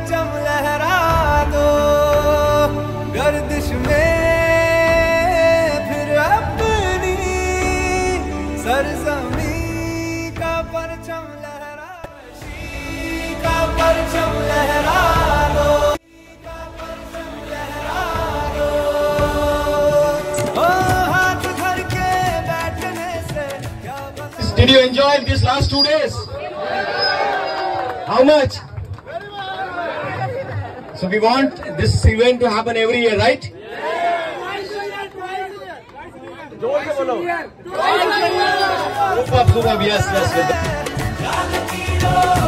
परचम लहरा दो, गर्दिश में फिर अपनी सरज़मीं का परचम लहरा, का परचम लहरा दो, परचम लहरा दो। ओ हाथ धर के बैठने से क्या बना। Did you enjoy these last 2 days? How much? So we want this event to happen every year, right? Superb, yes.